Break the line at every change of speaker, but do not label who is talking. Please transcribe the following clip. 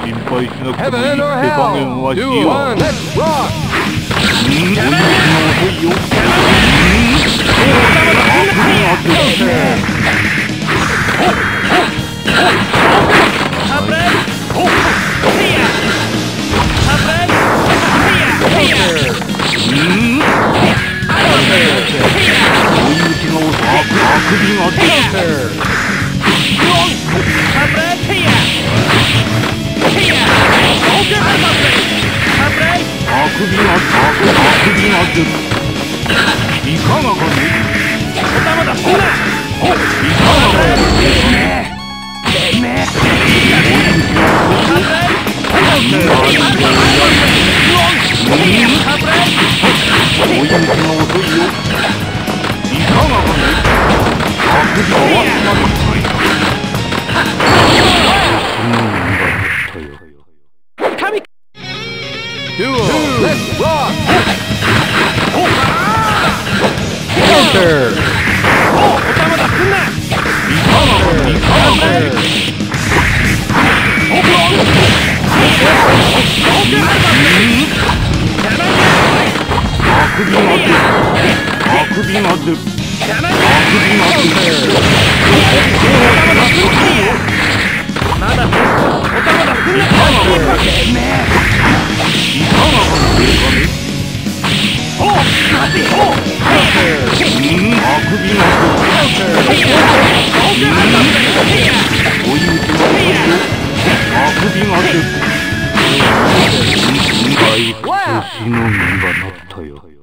配しなくてもいいって
Heaven or
加減
hell?
はし
Do
よう。
one, let's rock!
追い抜きが遅いよ。いかがかね。おたまだすんな。いかがかね。追い抜きが遅いよ。いかがかね。あくびが終わってまで。
Duo, let's rock! Counter!
おたまだすんな。いかがかね。いかがかね。あくびが出る。あくびが出る。あくびが出る。まだおたまだすんな。いかがかね。おっ待て。おっあくびが出る。追い抜きが遅いよ。あくびが出る。大工としの実がなったよ。